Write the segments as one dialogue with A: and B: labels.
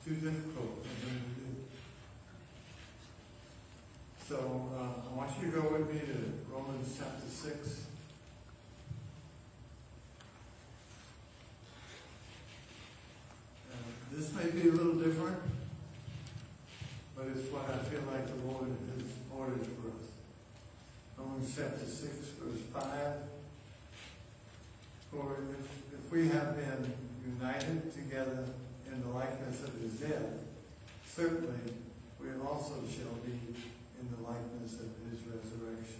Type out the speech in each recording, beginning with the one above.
A: too difficult for him to do. So I want you to go with me to Romans chapter 6. This may be a little different, but it's what I feel like the Lord has ordered for us. Romans chapter 6, verse 5. For if we have been united together in the likeness of his death, certainly we also shall be in the likeness of his resurrection.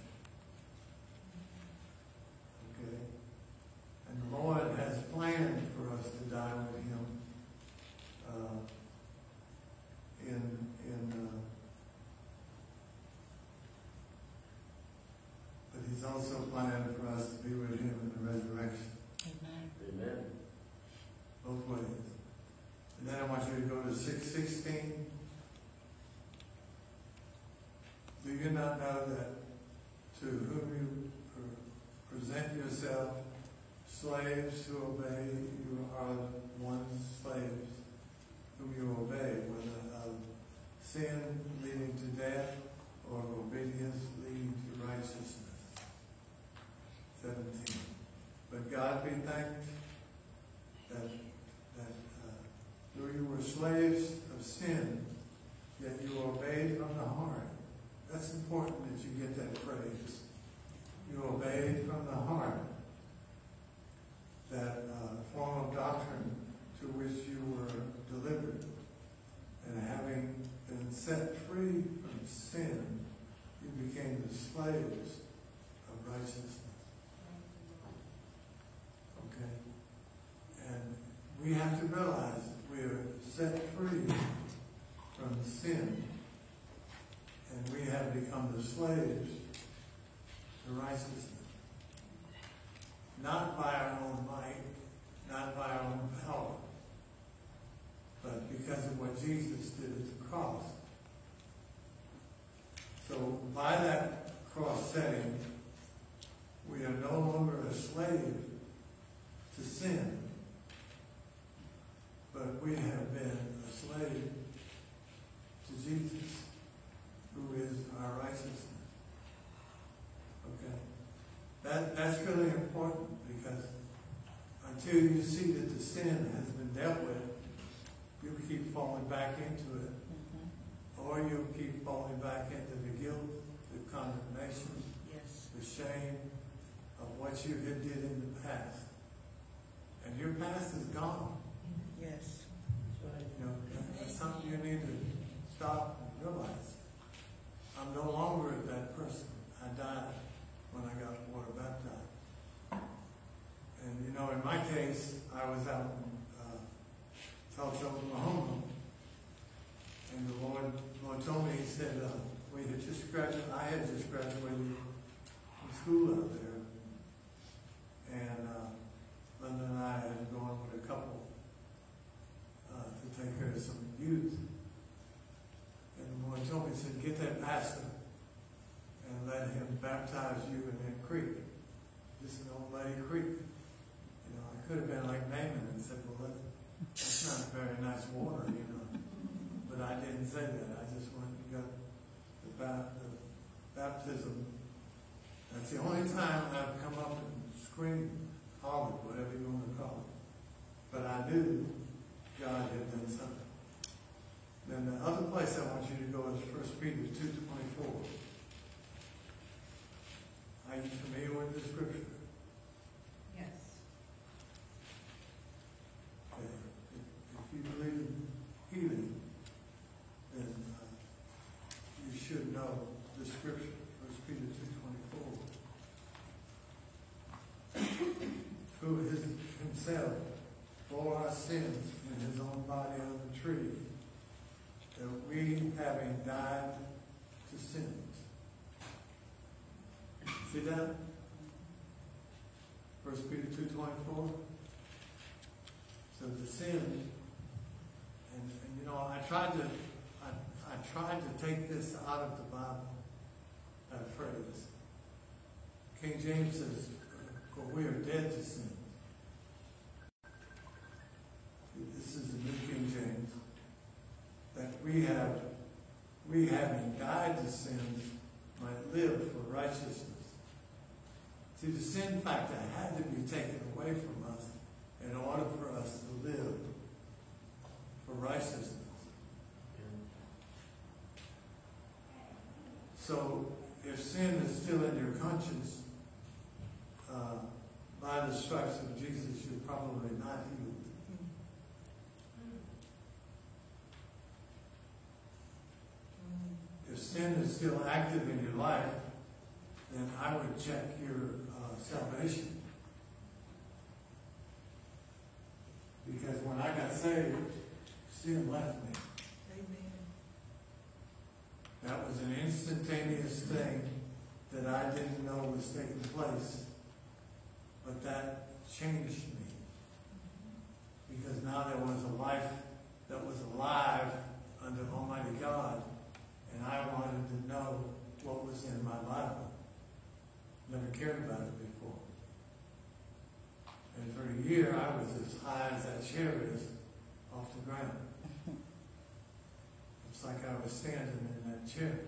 A: Okay? And the Lord has planned for us to die with him but he's also planned for us to be with him in the resurrection.
B: Amen.
C: Amen.
A: Both ways. And then I want you to go to 6:16. Do you not know that to whom you present yourself slaves to obey, you are one slaves whom you obey, whether of sin leading to death or obedience leading to righteousness. 17. But God be thanked that though you were slaves of sin, yet you obeyed from the heart. That's important that you get that phrase. You obeyed from the heart that form of doctrine to which you were delivered. And having been set free from sin, you became the slaves of righteousness. Okay? And we have to realize we are set free from sin, and we have become the slaves to righteousness. Not by our own might, not by our own power, but because of what Jesus did at the cross. So by that cross setting, we are no longer a slave to sin, but we have been a slave to Jesus, who is our righteousness. Okay? That's really important, because until you see that the sin has been dealt with, you keep falling back into it. Or you keep falling back into the guilt, the condemnation,
B: Yes.
A: the shame of what you did in the past. And your past is gone.
B: Yes.
A: You know, that's something you need to stop and realize. I'm no longer that person. I died when I got water baptized. And you know, in my case, I was out in Tulsa, Oklahoma, and the Lord told me, he said, I had just graduated from school out there, and Linda and I had gone with a couple to take care of some youth. And the Lord told me, he said, get that pastor and let him baptize you in that creek. Just an old lady creek. You know, I could have been like Naaman and said, well, that's not very nice water, you know. But I didn't say that. I just went and got the baptism. That's the only time I've come up and screamed, hollered, whatever you want to call it. But I knew God had done something. Then the other place I want you to go is 1 Peter 2:24. Are you familiar with this scripture?
B: Yes.
A: Okay. If you believe in healing, then you should know the scripture, 1 Peter 2:24. Who himself bore our sins in his own body on the tree, that we, having died to sins. See that? 1 Peter 2:24. So the sin, and you know, I tried to take this out of the Bible, that phrase. King James says, for we are dead to sin. This is the New King James. that we having died to sins, might live for righteousness. See, the sin factor had to be taken away from us in order for us to live for righteousness. So, if sin is still in your conscience, by the stripes of Jesus, you're probably not healed. If sin is still active in your life, then I would check your salvation. Because when I got saved, sin left me.
B: Amen.
A: That was an instantaneous thing that I didn't know was taking place. But that changed me. Because now there was a life that was alive under Almighty God. And I wanted to know what was in my Bible. Never cared about it before. And for a year, I was as high as that chair is off the ground. It's like I was standing in that chair.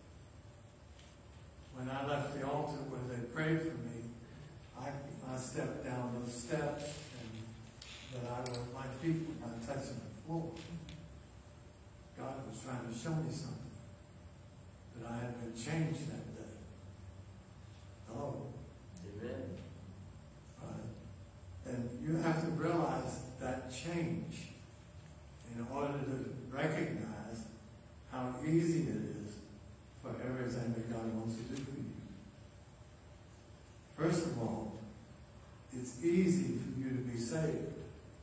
A: When I left the altar where they prayed for me, I stepped down those steps, and my feet were not touching the floor. God was trying to show me something. That I had been changed that day. Hello?
C: Amen.
A: And you have to realize that change in order to recognize how easy it is for everything that God wants to do for you. First of all, it's easy for you to be saved.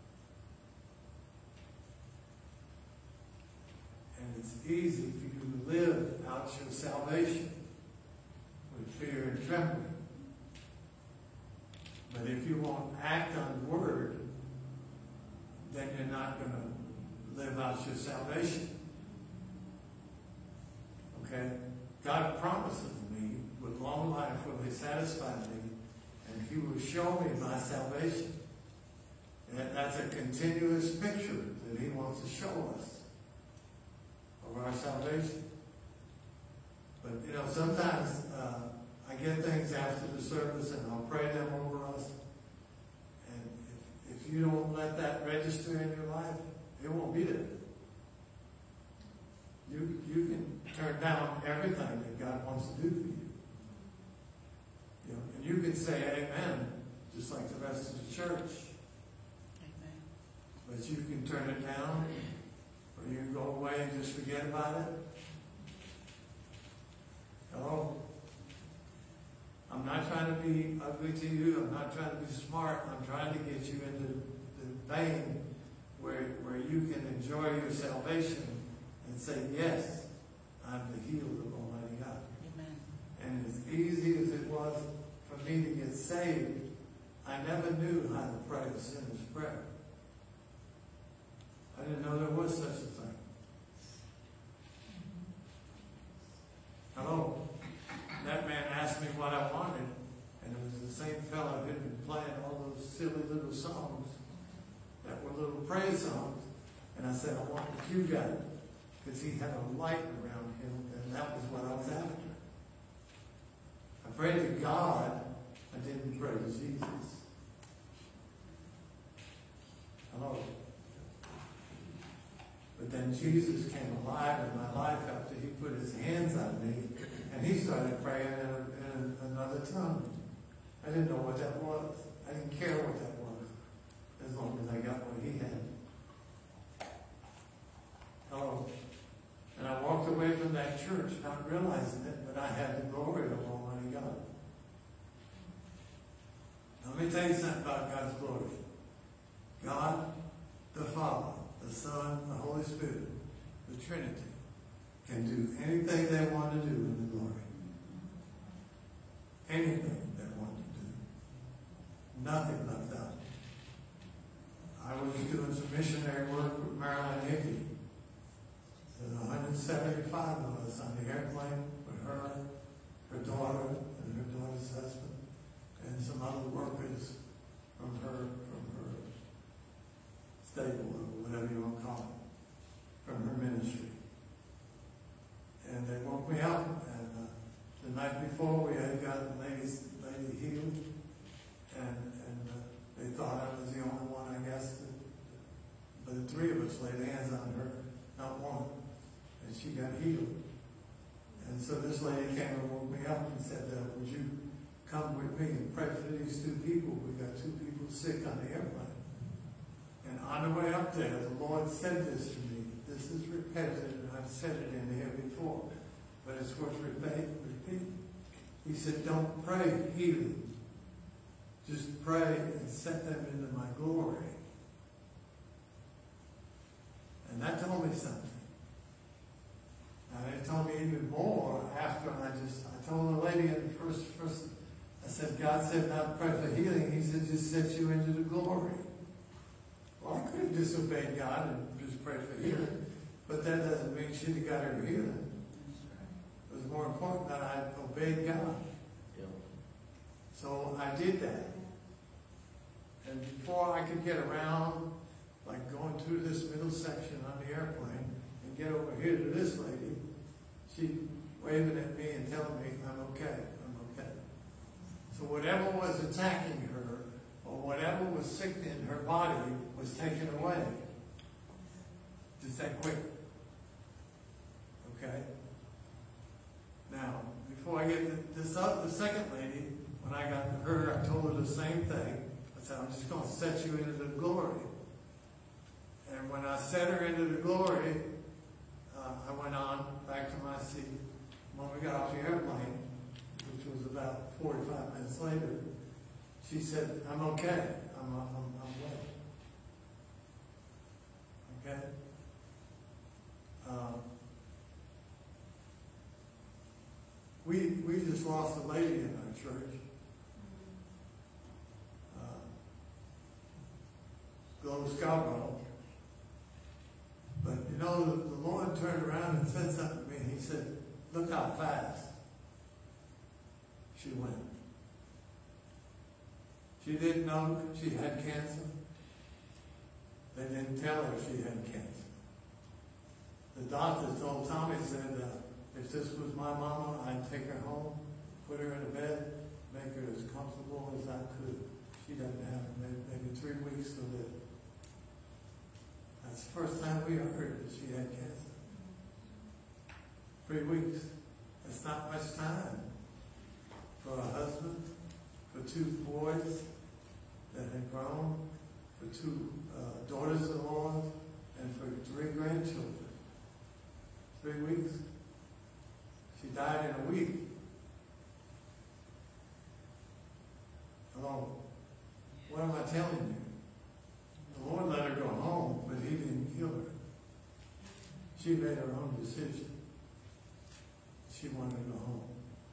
A: And it's easy for you to live out your salvation with fear and trembling. But if you won't act on the word, then you're not going to live out your salvation. Okay? God promises me with long life will He satisfy me, and He will show me my salvation. And that's a continuous picture that He wants to show us of our salvation. But, sometimes I get things after the service and I'll pray them over us. And if you don't let that register in your life, it won't be there. You can turn down everything that God wants to do for you. And you can say amen, just like the rest of the church.
B: Amen.
A: But you can turn it down, or you can go away and just forget about it. Hello? I'm not trying to be ugly to you. I'm not trying to be smart. I'm trying to get you into the vein where you can enjoy your salvation and say, yes, I'm the healed of Almighty God.
B: Amen.
A: And as easy as it was for me to get saved, I never knew how to pray a sinner's prayer. I didn't know there was such a thing. Hello? That man asked me what I wanted, and it was the same fellow who had been playing all those silly little songs that were little praise songs. And I said, I want what you got, because he had a light around him, and that was what I was after. I prayed to God, I didn't pray to Jesus. Hello? But then Jesus came alive in my life after He put His hands on me, and He started praying in another tongue. I didn't know what that was. I didn't care what that was, as long as I got what He had. Hello? And I walked away from that church, not realizing it, but I had the glory of Almighty God. Now, let me tell you something about God's glory. God, the Father, the Son, the Holy Spirit, the Trinity, can do anything they want to do in the glory. Anything they want to do. Nothing left out. I was doing some missionary work with Marilyn Hickey. There's 175 of us on the airplane with her daughter, and her daughter's husband, and some other workers from her stable, or whatever you want to call it, from her ministry. And they woke me up, and the night before we had gotten lady healed, and they thought I was the only one, I guess. But the three of us laid hands on her, not one, and she got healed. And so this lady came and woke me up and said, would you come with me and pray for these two people? We got two people sick on the airplane. And on the way up there, the Lord said this to me. This is repetitive, and I've said it in here before, but it's worth repeating. He said, don't pray healing. Just pray and set them into my glory. And that told me something. And it told me even more after I told the lady in the first, I said, God said not pray for healing. He said, just set you into the glory. Well, I could have disobeyed God and just prayed for healing, but that doesn't mean she'd have got her healing. It was more important that I obeyed God. So I did that. And before I could get around, like going through this middle section on the airplane and get over here to this lady, she waving at me and telling me, I'm okay. So whatever was attacking her, or whatever was sick in her body, was taken away. Just that quick. Okay? Now, before I get to the second lady, when I got to her, I told her the same thing. I said, I'm just going to set you into the glory. And when I set her into the glory, I went on back to my seat. When we got off the airplane, which was about 45 minutes later, she said, I'm okay. I'm well. Okay? We just lost a lady in our church. Glow Scarborough. But you know, the Lord turned around and said something to me. He said, look how fast she went. She didn't know she had cancer. They didn't tell her she had cancer. The doctor told Tommy, said, if this was my mama, I'd take her home, put her in a bed, make her as comfortable as I could. She doesn't have maybe 3 weeks to live. That's the first time we heard that she had cancer. 3 weeks. That's not much time for a husband, for 2 boys that had grown, for 2 daughters-in-law, and for 3 grandchildren. 3 weeks. She died in a week. Hello? What am I telling you? The Lord let her go home, but He didn't kill her. She made her own decision. She wanted to go home.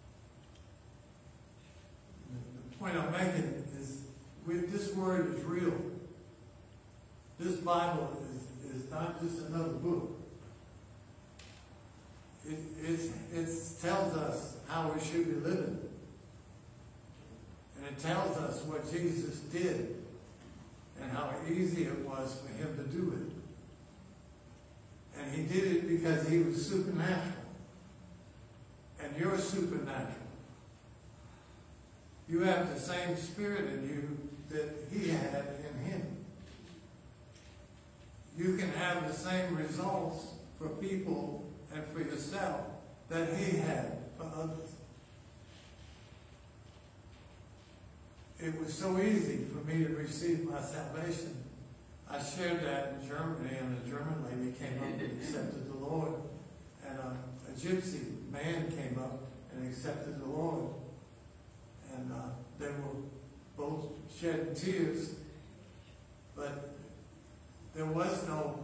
A: The point I'm making is, this word is real. This Bible is not just another book. It tells us how we should be living. And it tells us what Jesus did and how easy it was for Him to do it. And He did it because He was supernatural. And you're supernatural. You have the same spirit in you that He had in Him. You can have the same results for people and for yourself that He had for others. It was so easy for me to receive my salvation. I shared that in Germany, and a German lady came up and accepted the Lord. And a gypsy man came up and accepted the Lord. And they were both shedding tears. But there was no,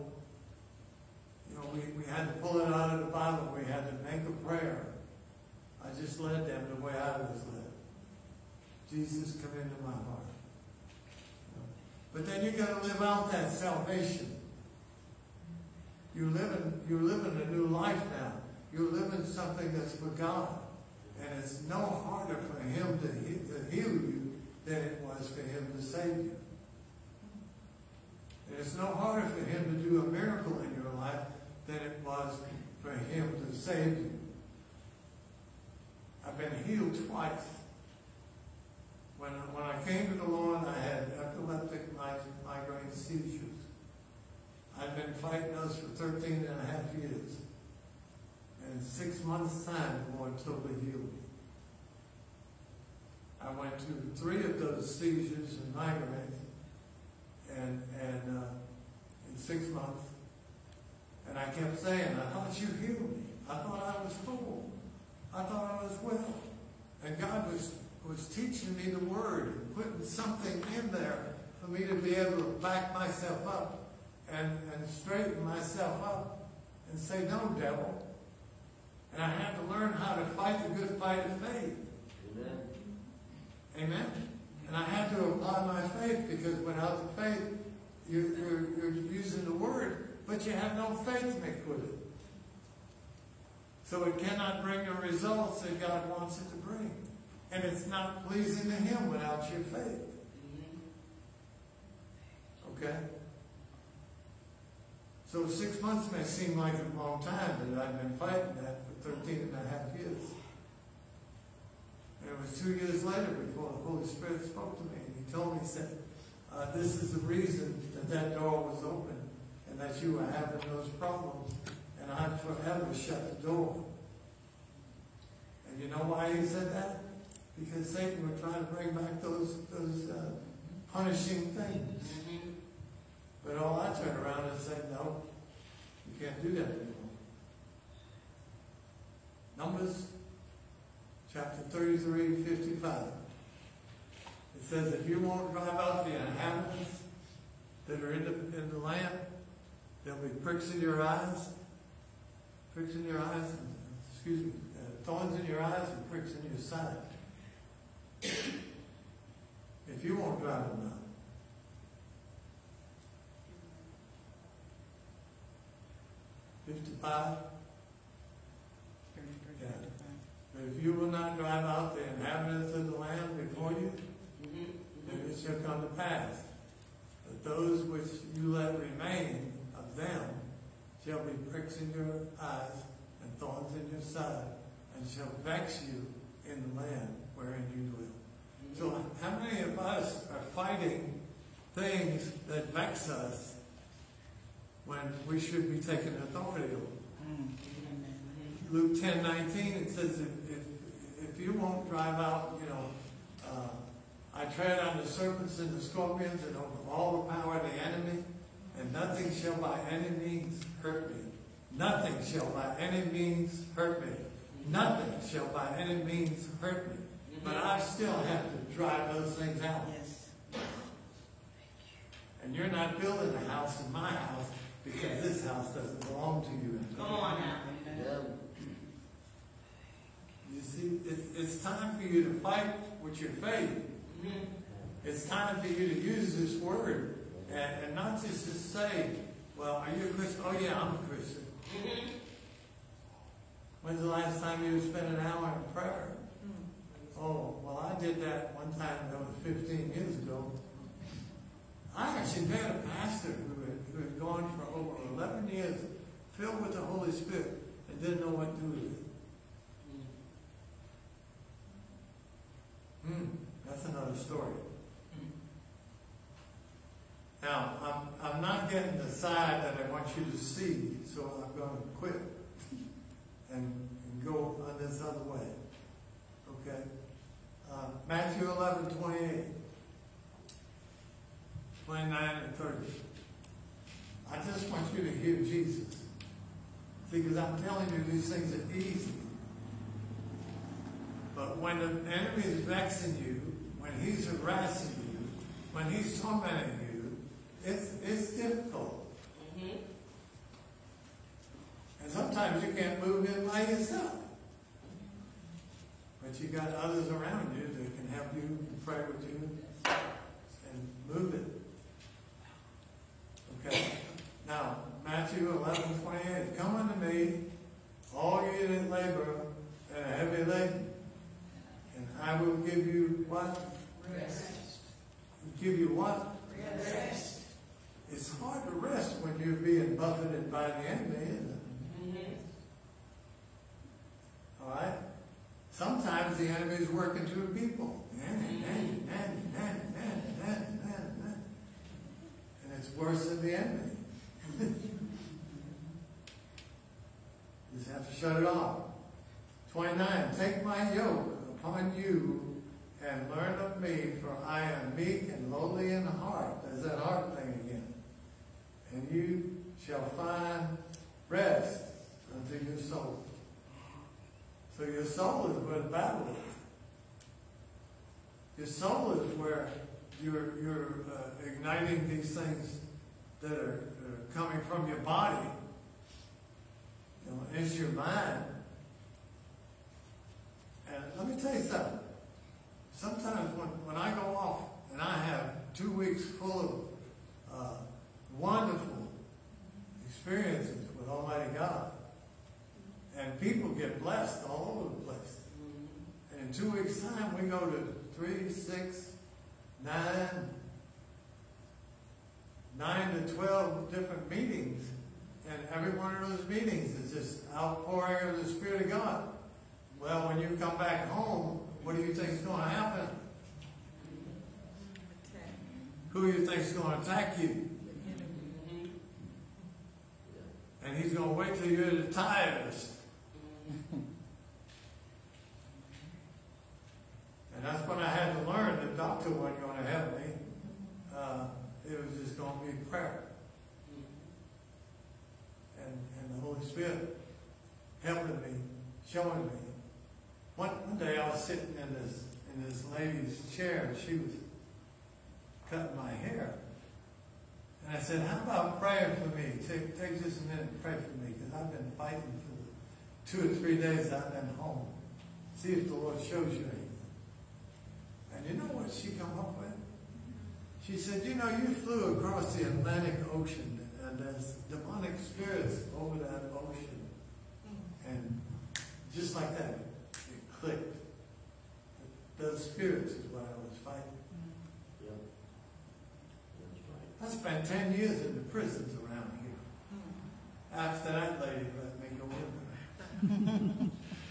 A: we had to pull it out of the Bible. We had to make a prayer. I just led them the way I was led. Jesus, come into my heart. But then you got to live out that salvation. You're living a new life now. You're living something that's for God. And it's no harder for Him to heal you than it was for Him to save you. And it's no harder for Him to do a miracle in your life than it was for him to save you. I've been healed twice. When I came to the Lord, I had epileptic migraine seizures. I've been fighting those for 13 and a half years. And in 6 months' time, the Lord totally healed me. I went through 3 of those seizures and migraines and in 6 months. And I kept saying, I thought you healed me. I thought I was whole. I thought I was well. And God was teaching me the Word and putting something in there for me to be able to back myself up and straighten myself up and say, no, devil. And I had to learn how to fight the good fight of faith. Amen. Amen. And I had to apply my faith, because without the faith, you're using the Word, but you have no faith mixed with it. So it cannot bring the results that God wants it to bring. And it's not pleasing to Him without your faith. Okay? So 6 months may seem like a long time, but I've been fighting that for 13 and a half years. And it was 2 years later before the Holy Spirit spoke to me. And He told me, He said, this is the reason that door was open and that you were having those problems. And I'd forever shut the door. And you know why He said that? Because Satan would try to bring back those punishing things. But all I turned around and said, no, you can't do that anymore. Numbers chapter 33, 55. It says, if you won't drive out the inhabitants that are in the land, there'll be pricks in your eyes, thorns in your eyes and pricks in your side. If you won't drive them out. $55. Yeah. But if you will not drive out the inhabitants of the land before you, then it shall come to pass that those which you let remain of them shall be pricks in your eyes and thorns in your side, and shall vex you in the land wherein you dwell. So how many of us are fighting things that vex us when we should be taking authority over? Luke 10:19, it says, if you won't drive out, I tread on the serpents and the scorpions and over all the power of the enemy, and nothing shall by any means hurt me. Nothing shall by any means hurt me. Nothing shall by any means hurt me. But I still have to drive those things out. Yes. And you're not building a house in my house because this house doesn't belong to you.
B: Come on now.
A: You see, it's time for you to fight with your faith. It's time for you to use this Word and not just to say, well, are you a Christian? Oh yeah, I'm a Christian. When's the last time you spent an hour in prayer? Oh, well, I did that one time, that was 15 years ago. I actually met a pastor who had gone for over 11 years, filled with the Holy Spirit, and didn't know what to do with it. That's another story. Now, I'm not getting the side that I want you to see, so I'm going to quit and go on this other way. Okay? Matthew 11:28, 29 and 30. I just want you to hear Jesus. See, because I'm telling you these things are easy. But when the enemy is vexing you, when he's harassing you, when he's tormenting you, it's difficult. And sometimes you can't move in by yourself. But you got others around you that can help you and pray with you and move it. Okay? Now, Matthew 11:28. Come unto me, all you that labor and are heavy laden, and I will give you what?
B: Rest.
A: Give you what?
B: Rest.
A: It's hard to rest when you're being buffeted by the enemy, isn't it? All right? Sometimes the enemy is working through people. And it's worse than the enemy. You just have to shut it off. 29, take my yoke upon you and learn of me, for I am meek and lowly in heart. There's that heart thing again. And you shall find rest unto your soul. So your soul is where the battle is. Your soul is where you're igniting these things that are coming from your body. You know, it's your mind. And let me tell you something. Sometimes when I go off and I have 2 weeks full of wonderful experiences with Almighty God, and people get blessed all over the place. And in 2 weeks' time, we go to 3, 6, 9 to 12 different meetings. And every one of those meetings is just outpouring of the Spirit of God. Well, when you come back home, what do you think is going to happen? Who do you think is going to attack you? And he's going to wait till you're the tiredest. And that's when I had to learn the doctor wasn't going to help me. It was just going to be prayer. And the Holy Spirit helping me, showing me. One day I was sitting in this lady's chair, and she was cutting my hair. And I said, how about praying for me? Take just a minute and pray for me, because I've been fighting for the 2 or 3 days I've been home. See if the Lord shows you anything. And you know what she come up with? She said, you know, you flew across the Atlantic Ocean, and there's demonic spirits over that ocean. And just like that, it clicked. Those spirits is what I was fighting.
C: Yep. That's right.
A: I spent 10 years in the prisons around here. After that lady let me go in there.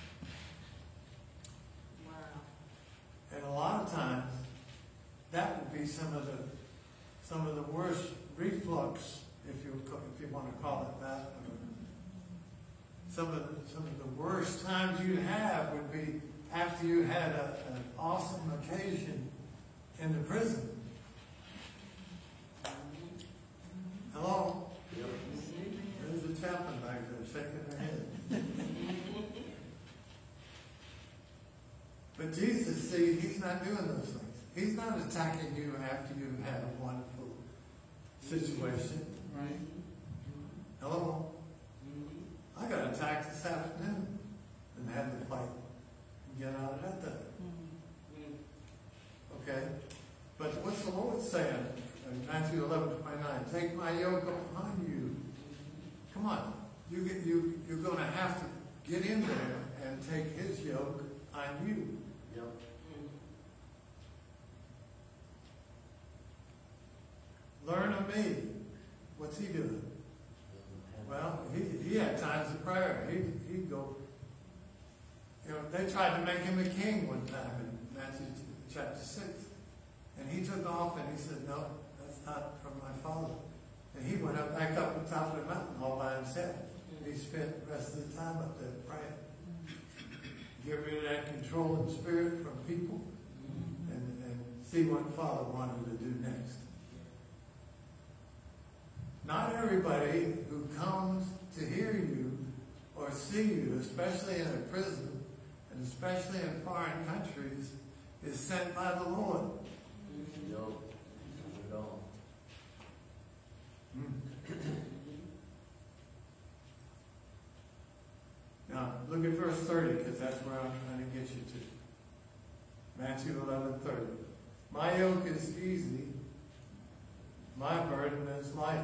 B: Wow.
A: And a lot of times, that would be some of the worst reflux, if you want to call it that. Some of the worst times you'd have would be after you had an awesome occasion in the prison. Hello?
C: Yep.
A: There's a chaplain back there shaking her head. But Jesus, see, he's not doing those things. He's not attacking you after you've had a wonderful situation.
B: Right.
A: Hello? I got attacked this afternoon and had to fight and get out of that thing. Okay? But what's the Lord saying in Matthew 11:29? Take my yoke upon you. Come on. You're going to have to get in there and take his yoke on you.
C: Yep.
A: Learn of me. What's he doing? Well, he had times of prayer. He'd go. You know, they tried to make him a king one time in Matthew chapter 6. And he took off and he said, no, that's not from my Father. And he went back up on top of the mountain all by himself. He spent the rest of the time up there praying. Get rid of that controlling spirit from people and see what Father wanted to do next. Not everybody who comes to hear you or see you, especially in a prison and especially in foreign countries, is sent by the Lord.
C: No. Not at all.
A: Now, look at verse 30, because that's where I'm trying to get you to. Matthew 11:30. My yoke is easy, my burden is light.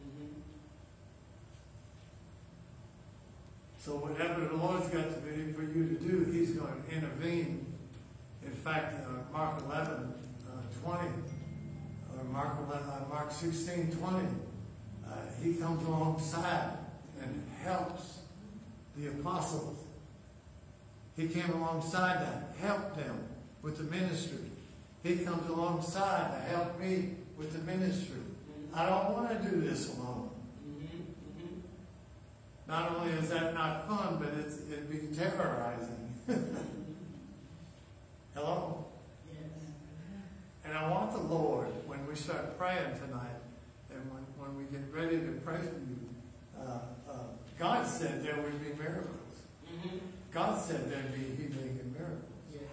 A: So whatever the Lord's got to be for you to do, he's going to intervene. In fact, Mark 11:20, or Mark 16:20, he comes alongside and helps the apostles. He came alongside them, helped them with the ministry. He comes alongside to help me with the ministry. I don't want to do this alone. Not only is that not fun, but it'd be terrorizing. Hello?
B: Yes.
A: And I want the Lord, when we start praying tonight, and when we get ready to pray for you, God said there would be miracles. God said there'd be healing and miracles.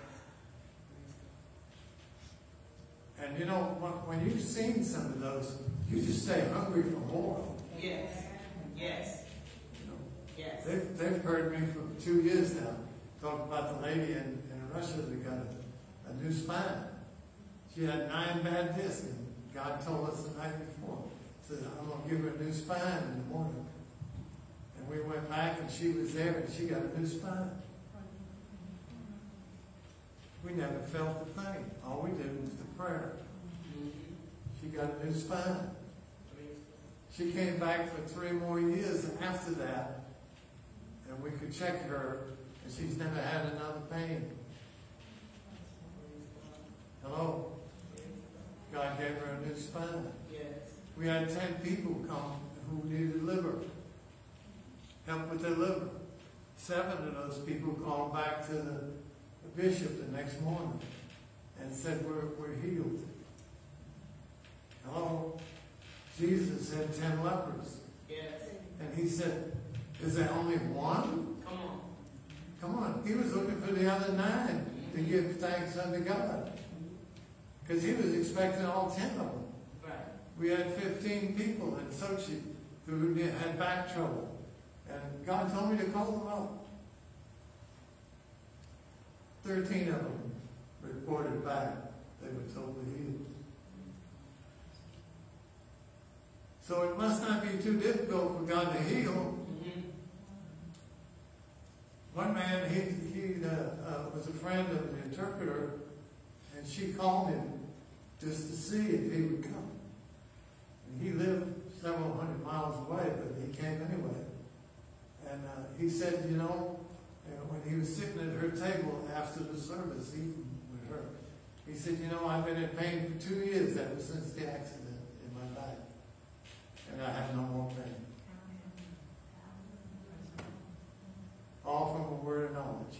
A: And you know, when you've seen some of those, you just stay hungry for more.
B: Yes. Yes.
A: You know,
B: Yes.
A: they've heard me for 2 years now talk about the lady in Russia that got a new spine. She had 9 bad discs, and God told us the night before, said, I'm going to give her a new spine in the morning. And we went back, and she was there, and she got a new spine. We never felt the thing. All we did was the prayer. She got a new spine. She came back for 3 more years after that, and we could check her, and she's never had another pain. Hello? God gave her a new spine.
B: Yes.
A: We had 10 people come who needed liver, help with their liver. 7 of those people called back to the bishop the next morning and said, we're healed. Hello? Jesus had 10 lepers.
B: Yes.
A: And he said, is there only one?
B: Come on.
A: Come on. He was looking for the other 9 to give thanks unto God. Because he was expecting all 10 of them.
B: Right.
A: We had 15 people in Sochi who had back trouble. And God told me to call them up. 13 of them reported back they were totally healed. So it must not be too difficult for God to heal. One man, he was a friend of the interpreter, and she called him just to see if he would come. And he lived several hundred miles away, but he came anyway. And he said, you know, when he was sitting at her table after the service, eating with her, he said, you know, I've been in pain for 2 years ever since the accident in my life. And I have no more pain. All from a word of knowledge.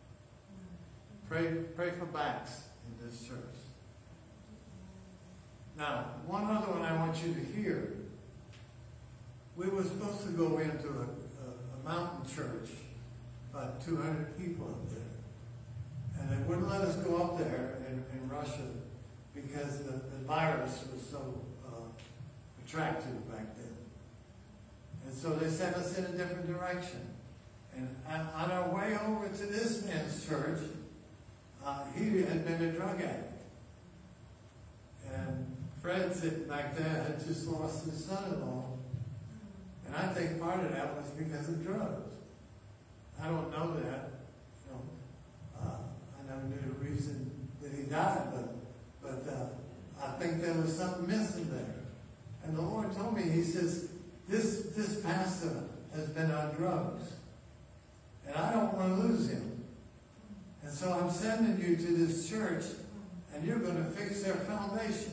A: Pray for backs in this church. Now, one other one I want you to hear. We were supposed to go into a mountain church, about 200 people up there. And they wouldn't let us go up there in Russia because the virus was so attractive back then. And so they sent us in a different direction. And on our way over to this man's church, he had been a drug addict. And Fred, sitting back there, had just lost his son-in-law. And I think part of that was because of drugs. I don't know that. You know, I never knew the reason that he died, but I think there was something missing there. And the Lord told me, he says, this pastor has been on drugs. And I don't want to lose him. And so I'm sending you to this church, and you're going to fix their foundation.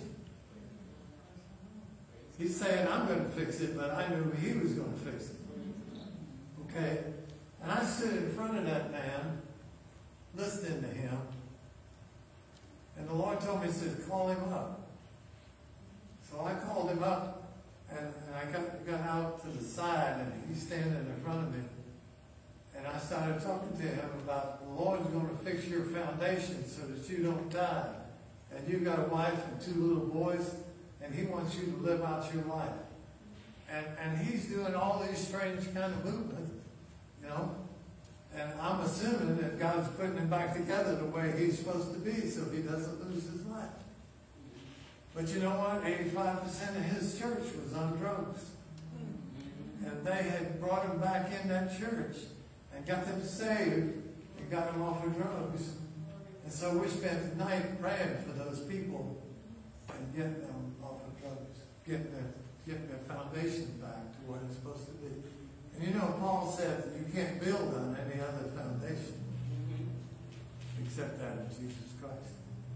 A: He's saying, I'm going to fix it, but I knew he was going to fix it. Okay? And I stood in front of that man, listening to him. And the Lord told me, he said, call him up. So I called him up, and I got out to the side, and he's standing in front of me. And I started talking to him about the Lord's going to fix your foundation so that you don't die. And you've got a wife and 2 little boys, and he wants you to live out your life. And he's doing all these strange kind of movements, you know. And I'm assuming that God's putting him back together the way he's supposed to be so he doesn't lose his life. But you know what? 85% of his church was on drugs. And they had brought him back in that church and got them saved and got them off of drugs. And so we spent the night praying for those people and getting them off of drugs, getting their foundation back to what it's supposed to be. And you know, Paul said you can't build on any other foundation except that of Jesus Christ.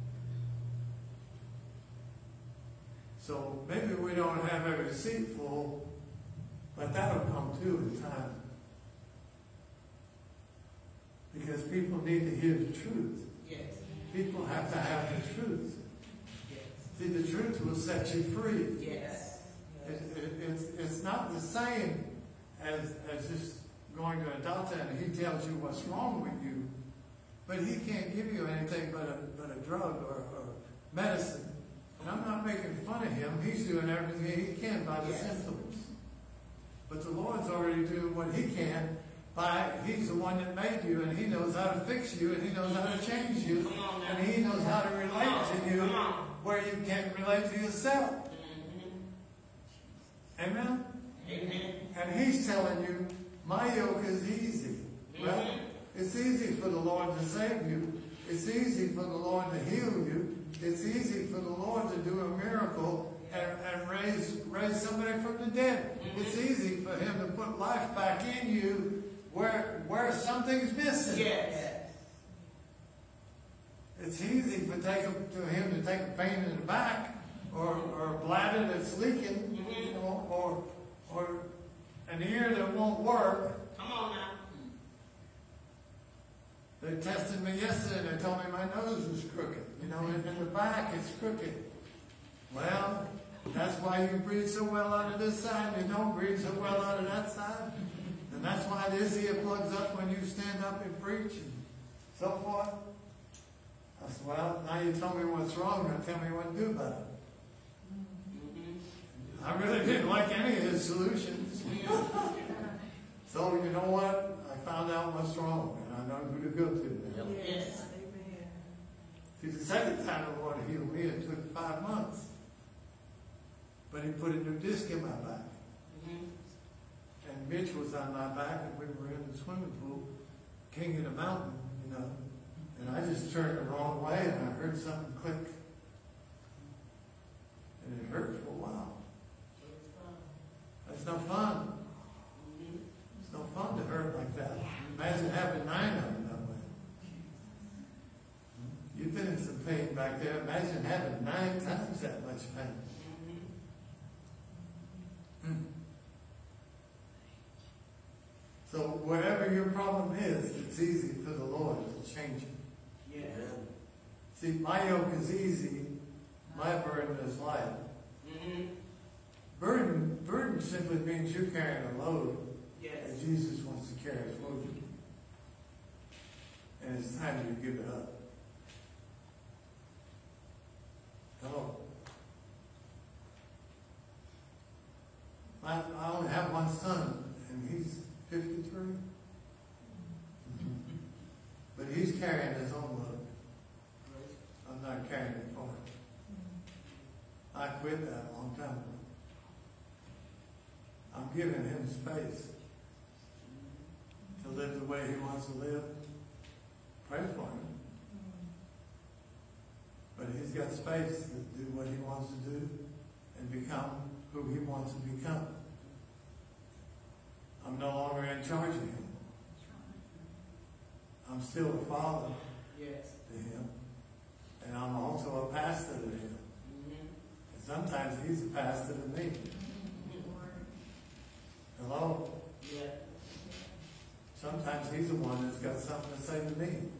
A: So maybe we don't have every seat full, but that'll come too in time. Because people need to hear the truth.
B: Yes.
A: People have to have the truth.
B: Yes.
A: See, the truth will set you free.
B: Yes.
A: It's not the same as just going to a doctor and he tells you what's wrong with you, but he can't give you anything but a drug or medicine. And I'm not making fun of him. He's doing everything he can by the symptoms. But the Lord's already doing what he can by, he's the one that made you, and he knows how to fix you, and he knows how to change you, and he knows how to relate to you where you can't relate to yourself. Amen?
B: Amen.
A: And he's telling you, my yoke is easy. Well, it's easy for the Lord to save you. It's easy for the Lord to heal you. It's easy for the Lord to do a miracle and raise somebody from the dead. It's easy for him to put life back in you where something's missing.
B: Yes.
A: It's easy for him to take a pain in the back or a bladder that's leaking, you know, or an ear that won't work.
B: Come on now.
A: They tested me yesterday and they told me my nose was crooked. You know, in the back it's crooked. Well, that's why you breathe so well out of this side and you don't breathe so well out of that side. And that's why this ear plugs up when you stand up and preach and so forth. I said, well, now you tell me what's wrong, now tell me what to do about it. I really didn't like any of his solutions. So, you know what? I found out what's wrong, and I know who to go to now.
B: Yes.
A: See, the second time the Lord healed me, it took 5 months. But he put a new disc in my back. And Mitch was on my back, and we were in the swimming pool, king of the mountain, you know. And I just turned the wrong way, and I heard something click. And it hurt for a while. That's no fun. It's no fun to hurt like that. Imagine having 9 of them that way. You've been in some pain back there. Imagine having 9 times that much pain. So whatever your problem is, it's easy for the Lord to change it.
B: Yes.
A: See, my yoke is easy, my burden is light. Burden simply means you're carrying a load that Jesus wants to carry for you. And it's time you give it up. Hello. I only have one son, and he's 53. But he's carrying his own load. I'm not carrying it for him. I quit that a long time ago. I'm giving him space to live the way he wants to live. Pray for him. But he's got space to do what he wants to do and become who he wants to become. I'm no longer in charge of him. I'm still a father to him. And I'm also a pastor to him. And sometimes he's a pastor to me. Hello?
B: Yeah.
A: Sometimes he's the one that's got something to say to me.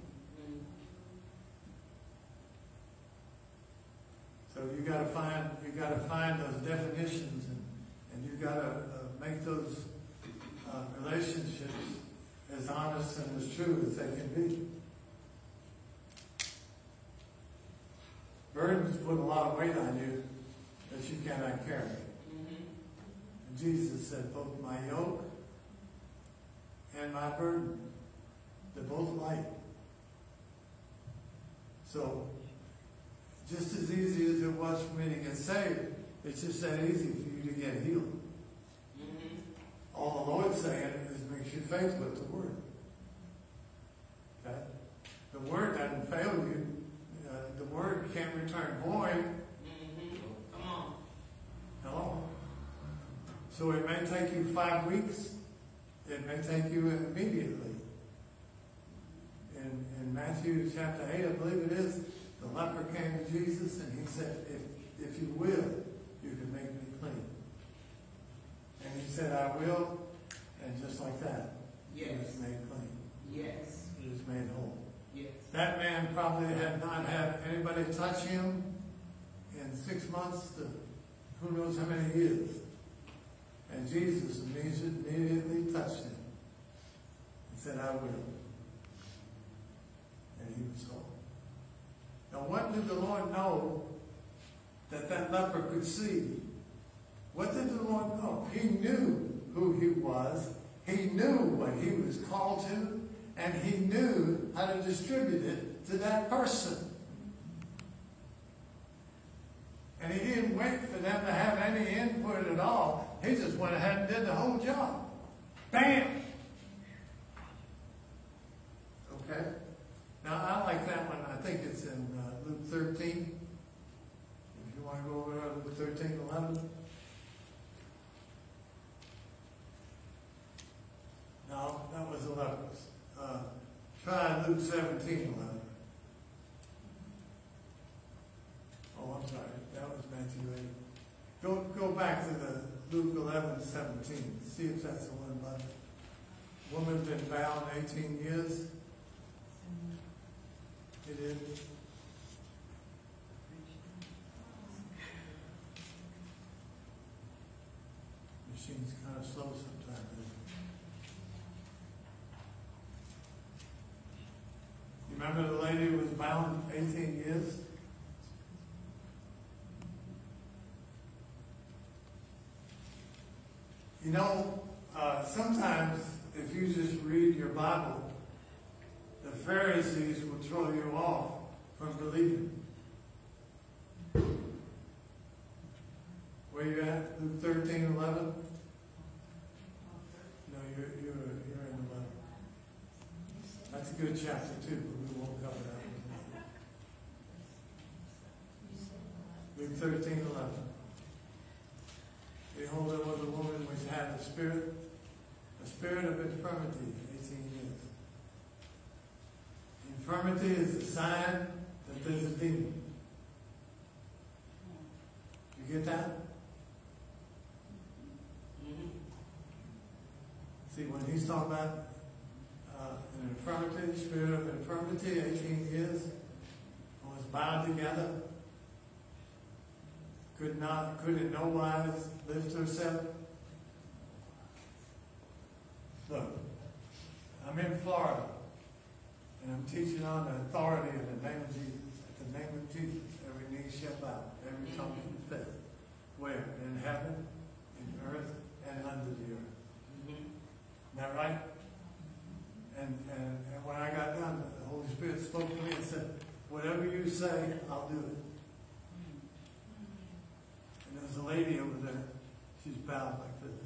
A: So you got to find those definitions, and you got to make those relationships as honest and as true as they can be. Burdens put a lot of weight on you that you cannot carry. And Jesus said, both my yoke and my burden, they're both light. So, just as easy as it was for me to get saved, it's just that easy for you to get healed. All the Lord's saying is make your faith with the Word. Okay? The Word doesn't fail you. The Word can't return void.
B: Come on.
A: Hello? So it may take you 5 weeks, it may take you immediately. In Matthew chapter 8, I believe it is, the leper came to Jesus and he said, if you will, you can make me clean. And he said, I will, and just like that, he was made clean.
B: Yes.
A: He was made whole.
B: Yes.
A: That man probably had not had anybody touch him in 6 months to who knows how many years. And Jesus immediately touched him and said, I will. And he was whole. Now what did the Lord know that leper could see? What did the Lord know? He knew who he was. He knew what he was called to. And he knew how to distribute it to that person. And he didn't wait for them to have any input at all. He just went ahead and did the whole job. Bam! Okay? Now, I like that one. I think it's in Luke 13. If you want to go over there, Luke 13:11. No, that was the lepers. Try Luke 17:11. Oh, I'm sorry. That was Matthew 8. Go back to the Luke 11:17. See if that's the one about the woman been bound 18 years. It is. Machine's kind of slow sometimes. You remember the lady who was bound 18 years? You know, sometimes if you just read your Bible, the Pharisees will throw you off from believing. Where you at? Luke 13:11? No, you're in 11. That's a good chapter too, but we won't cover that one. Luke 13:11. Behold, there was a woman which had a spirit of infirmity, 18 years. Infirmity is a sign that there's a demon. You get that? See, when he's talking about an infirmity, spirit of infirmity, 18 years, was bound together, could in no wise lift herself. Look, I'm in Florida, and I'm teaching on the authority of the name of Jesus. At the name of Jesus, every knee shall bow, every tongue confess. Where? In heaven, in earth, and under the earth. Isn't that right? And when I got done, the Holy Spirit spoke to me and said, whatever you say, I'll do it. And there's a lady over there, she's bowed like this.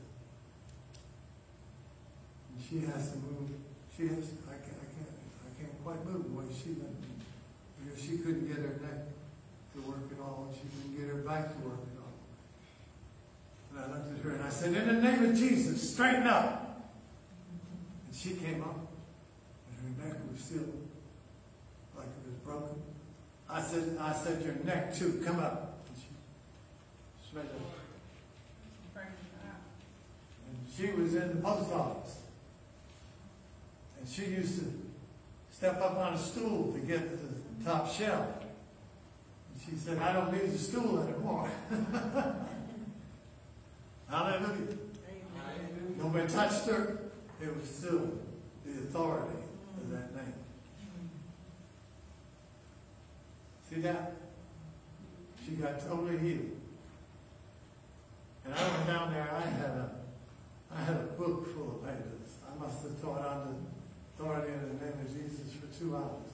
A: And she has to move. I can't quite move the way she does. Because she couldn't get her neck to work at all, and she couldn't get her back to work at all. And I looked at her and I said, in the name of Jesus, straighten up. And she came up, and her neck was still like it was broken. I said, your neck too, come up. And she straight up. And she was in the post office. And she used to step up on a stool to get to the top shelf. And she said, I don't need the stool anymore. Hallelujah. Nobody touched her. It was still the authority of that name. See that? She got totally healed. And I went down there, I had a book full of papers. I must have taught on the authority in the name of Jesus for 2 hours.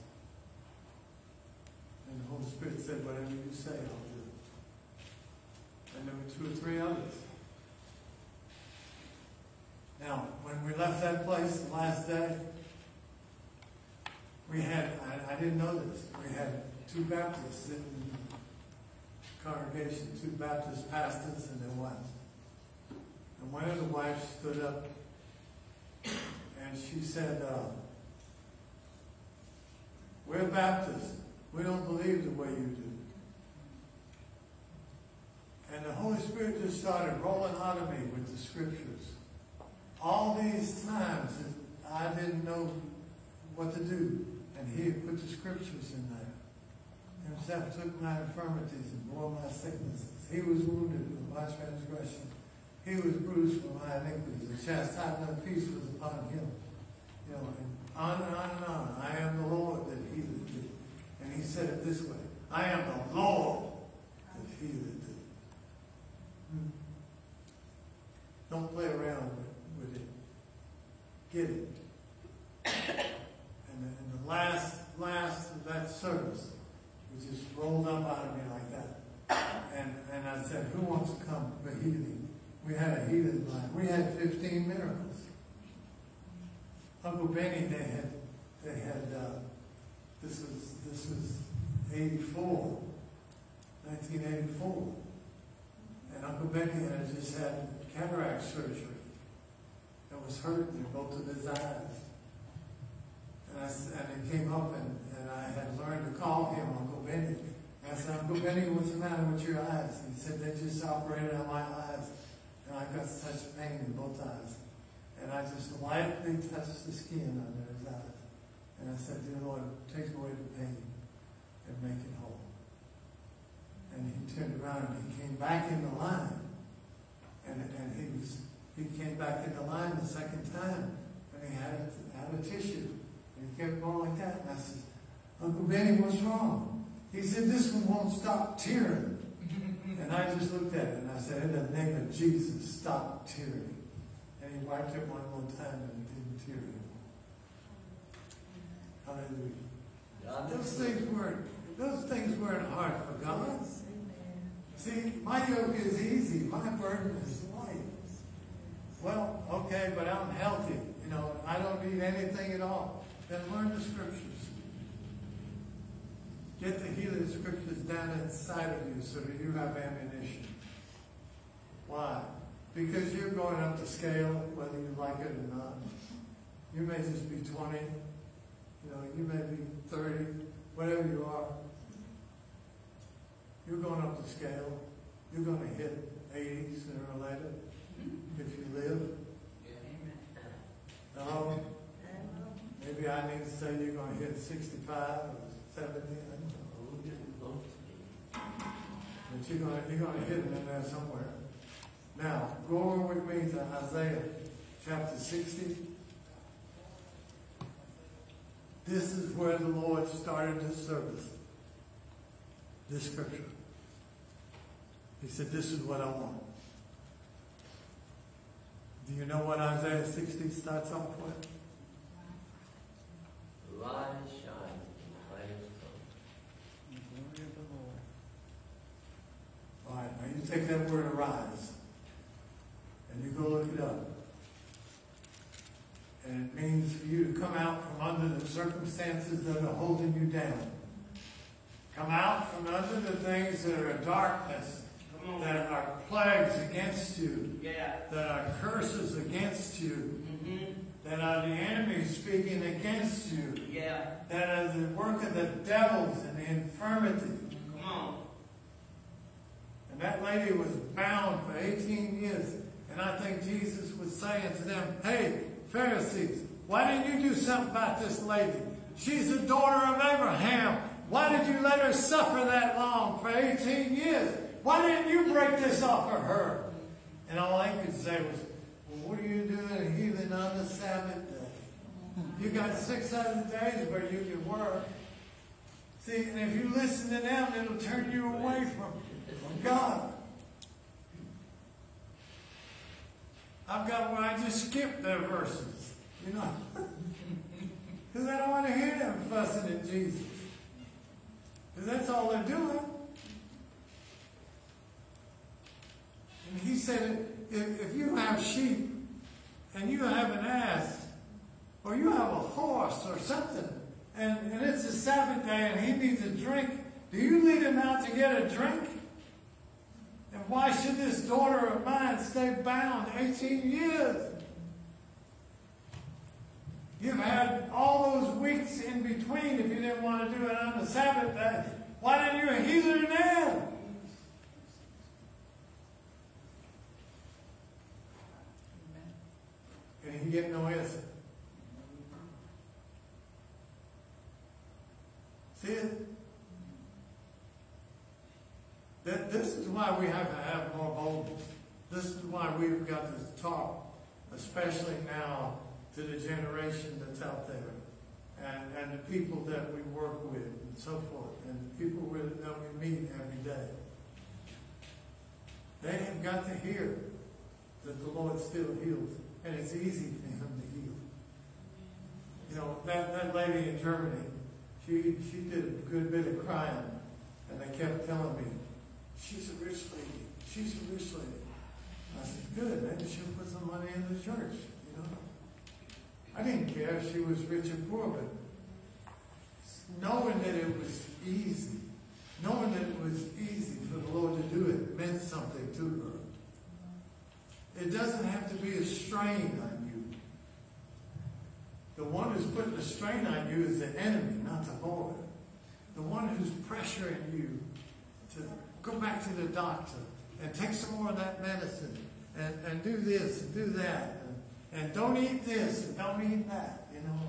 A: And the Holy Spirit said, whatever you say, I'll do it. And there were 2 or 3 others. Now, when we left that place the last day, we had, I didn't know this, we had 2 Baptists sitting in the congregation, 2 Baptist pastors and their wives. And one of the wives stood up And she said, we're Baptists. We don't believe the way you do. And the Holy Spirit just started rolling out of me with the scriptures. All these times that I didn't know what to do, and he had put the scriptures in there. Himself took my infirmities and bore my sicknesses. He was wounded for my transgression. He was bruised for my iniquities. The chastisement of peace was upon him. You know, and on and on and on. I am the Lord that healeth thee. And he said it this way: I am the Lord that healeth thee. Don't play around with it. Get it. And the last of that service, it just rolled up out of me like that. And I said, who wants to come for healing? We had a healing line. We had 15 miracles. Uncle Benny, they had this was 1984. And Uncle Benny had just had cataract surgery. It was hurting in both of his eyes. And he came up and I had learned to call him Uncle Benny. And I said, Uncle Benny, what's the matter with your eyes? He said, they just operated on my eyes. And I got such pain in both eyes. And I just lightly touched the skin under his eyes. And I said, dear Lord, take away the pain and make it whole. And he turned around and he came back in the line. And he came back in the line the second time. And he had a tissue. And he kept going like that. And I said, Uncle Benny, what's wrong? He said, this one won't stop tearing. And I just looked at it and I said, in the name of Jesus, stop tearing. And he wiped it one more time and it didn't tear anymore. Hallelujah. Those things weren't hard for God. See, my yoke is easy. My burden is light. Well, okay, but I'm healthy. You know, I don't need anything at all. Then learn the scriptures. Get the healing scriptures down inside of you so that you have ammunition. Why? Because you're going up the scale, whether you like it or not. You may just be 20. You know, you may be 30. Whatever you are. You're going up the scale. You're going to hit 80 sooner or later. If you live. No? Maybe I need to say you're going to hit 65 or 70. But you're going to hit it in there somewhere. Now, go over with me to Isaiah chapter 60. This is where the Lord started his service. This scripture. He said, this is what I want. Do you know what Isaiah 60 starts off with?
C: Rise, shine, and the light has come. The glory of the Lord.
A: All right, now you take that word arise, and you go look it up. And it means for you to come out from under the circumstances that are holding you down. Come out from under the things that are darkness, that are plagues against you, that are curses against you, that are the enemy speaking against you, that are the work of the devils and the infirmity.
B: Come on.
A: And that lady was bound for 18 years. And I think Jesus was saying to them, hey, Pharisees, why didn't you do something about this lady? She's the daughter of Abraham. Why did you let her suffer that long for 18 years? Why didn't you break this off of her? And all I could say was, well, what are you doing healing on the Sabbath day? You got 6 other days where you can work. See, and if you listen to them, it'll turn you away from God. I've got where I just skip their verses, you know, because I don't want to hear them fussing at Jesus, because that's all they're doing. And he said, if you have sheep and you have an ass, or you have a horse or something, and it's a Sabbath day and he needs a drink, do you lead him out to get a drink? And why should this daughter of mine stay bound 18 years? You've had all those weeks in between if you didn't want to do it on the Sabbath day. Why didn't you heal her then? And he get no answer. See it? This is why we have to have more boldness. This is why we've got to talk, especially now, to the generation that's out there, and the people that we work with, and so forth, and the people that we meet every day. They have got to hear that the Lord still heals, and it's easy for Him to heal. You know, that lady in Germany, she did a good bit of crying, and they kept telling me, she's a rich lady, she's a rich lady. I said, good, maybe she'll put some money in the church, you know. I didn't care if she was rich or poor, but knowing that it was easy, knowing that it was easy for the Lord to do it meant something to her. It doesn't have to be a strain on you. The one who's putting a strain on you is the enemy, not the Lord. The one who's pressuring you to go back to the doctor and take some more of that medicine and do this and do that and don't eat this and don't eat that, you know.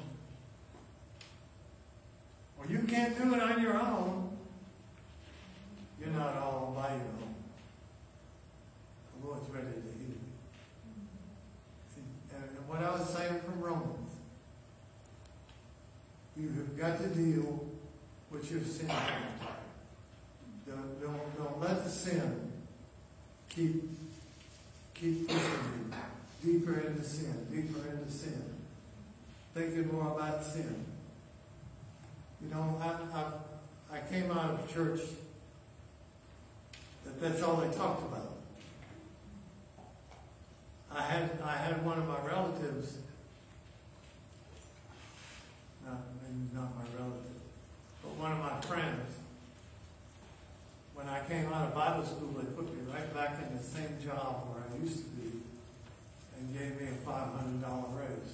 A: Well, you can't do it on your own. You're not all by your own. The Lord's ready to heal you. See, and what I was saying from Romans, you have got to deal with your sin. Don't let the sin keep pushing you deeper into sin, thinking more about sin. You know, I came out of church that's all they talked about. I had one of my relatives, maybe not my relative, but one of my friends. When I came out of Bible school, they put me right back in the same job where I used to be and gave me a $500 raise.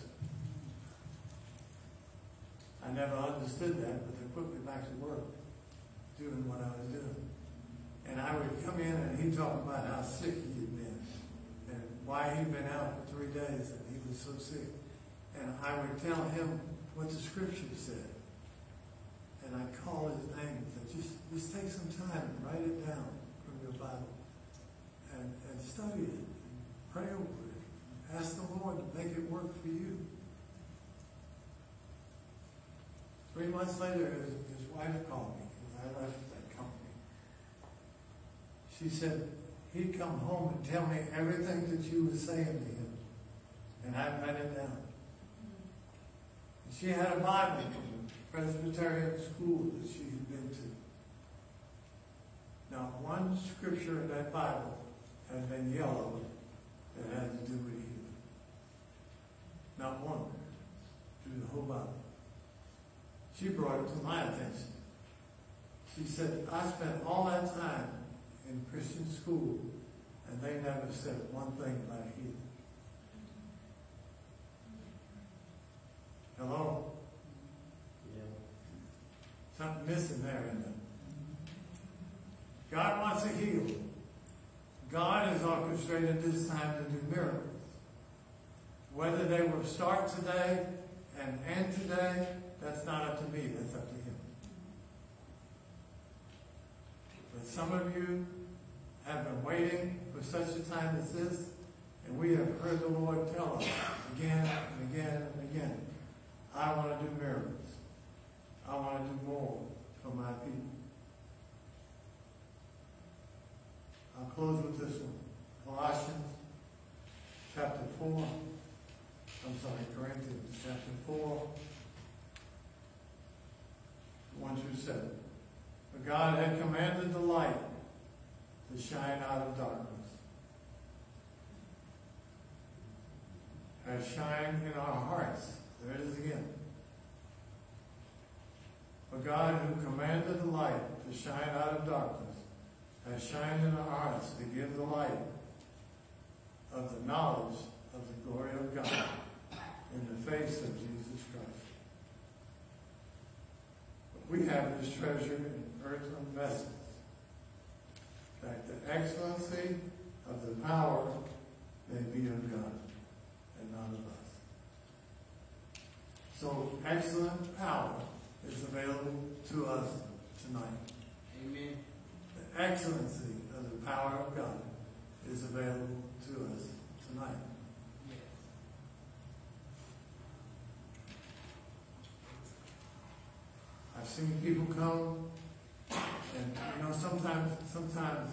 A: I never understood that, but they put me back to work doing what I was doing. And I would come in and he'd talk about how sick he had been and why he'd been out for 3 days and he was so sick. And I would tell him what the scripture said. And I'd call his name and say, just take some time and write it down from your Bible and study it and pray over it. Ask the Lord to make it work for you. 3 months later, his wife called me because I left that company. She said, he'd come home and tell me everything that you were saying to him. And I'd write it down. And she had a Bible from the Presbyterian school that she had been to. Not one scripture in that Bible had been yellowed that had to do with healing. Not one. Through the whole Bible. She brought it to my attention. She said, I spent all that time in Christian school and they never said one thing about healing. Hello?
C: Yeah.
A: Something missing there, isn't it? God wants to heal. God has orchestrated this time to do miracles. Whether they will start today and end today, that's not up to me, that's up to Him. But some of you have been waiting for such a time as this, and we have heard the Lord tell us again and again and again, I want to do miracles. I want to do more for my people. I'll close with this one. Colossians chapter 4. Corinthians chapter 4. 1 through 7. For God had commanded the light to shine out of darkness. Has shined in our hearts. There it is again. For God who commanded the light to shine out of darkness has shined in our hearts to give the light of the knowledge of the glory of God in the face of Jesus Jesus Christ. But we have this treasure in earthen vessels, that the excellency of the power may be of God and not of us. So excellent power is available to us tonight.
B: Amen.
A: The excellency of the power of God is available to us tonight.
B: Yes.
A: I've seen people come, and sometimes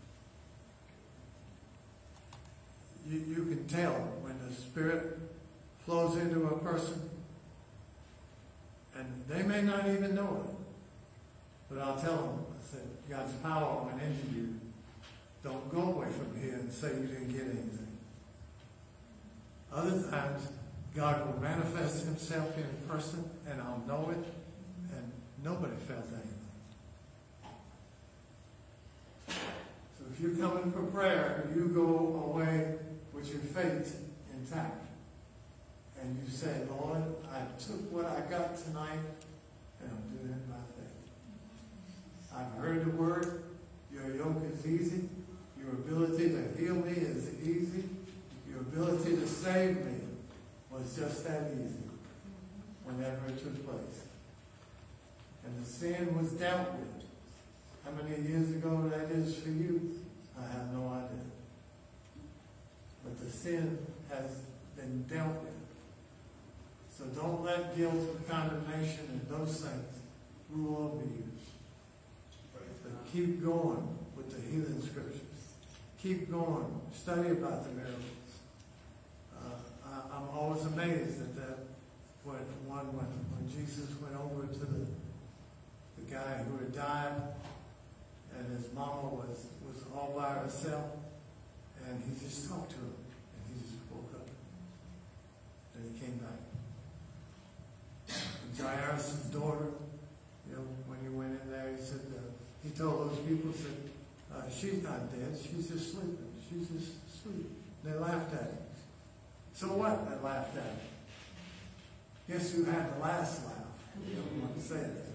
A: you can tell when the Spirit flows into a person, and they may not even know it. But I'll tell them, I said, God's power went into you. Don't go away from here and say you didn't get anything. Other times, God will manifest himself in a person, and I'll know it, and nobody felt anything. So if you're coming for prayer, you go away with your faith intact. And you say, Lord, I took what I got tonight, and I'm doing it by faith. I've heard the word. Your yoke is easy. Your ability to heal me is easy. Your ability to save me was just that easy whenever it took place. And the sin was dealt with. How many years ago that is for you, I have no idea. But the sin has been dealt with. So don't let guilt and condemnation and those things rule over you. But keep going with the healing scriptures. Keep going. Study about the miracles. I'm always amazed at that when Jesus went over to the guy who had died, and his mama was all by herself, and he just talked to her, and he just woke up, and he came back. And Jairus' daughter, when he went in there, he said, he told those people, she's not dead, she's just sleeping, she's just asleep. They laughed at him. So what? They laughed at him. Guess who had the last laugh? You don't want to say that.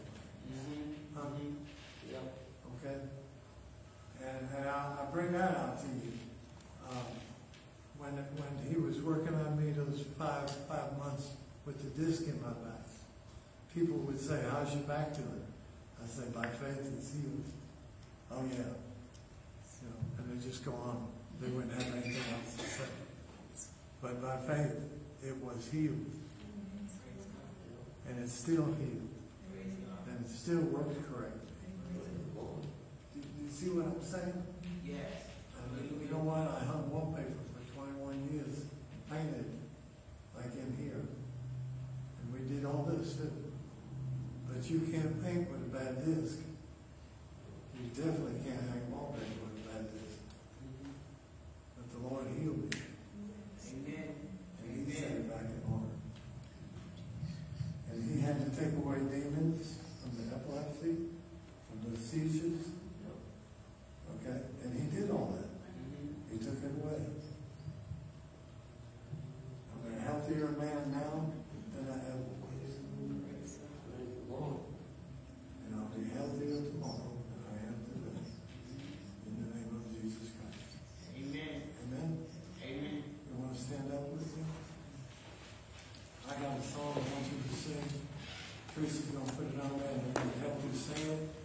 C: Yep.
A: Okay? And I bring that out to you. When he was working on me those five months with the disc in my back, people would say, how's your back doing? I say, by faith it's healed. Oh yeah. And they just go on. They wouldn't have anything else to say. But by faith, it was healed. And it's still healed. And it still works correctly. Do you see what I'm saying?
B: Yes.
A: You know what? I hung wallpaper for 21 years, painted like in here. And we did all this too. But you can't paint with a bad disc. You definitely can't hang wallpaper with a bad disc. But the Lord healed me.
B: Amen.
A: And he set it back in order. And he had to take away demons from the epilepsy, from the seizures. Okay? And he did all that. He took it away. I'm a healthier man now than I ever was. And I'll be healthier tomorrow than I am today. In the name of Jesus Christ.
B: Amen.
A: Amen?
B: Amen.
A: You want to stand up with me? I got a song I want you to sing. Tracy's going to put it on there and help you sing it.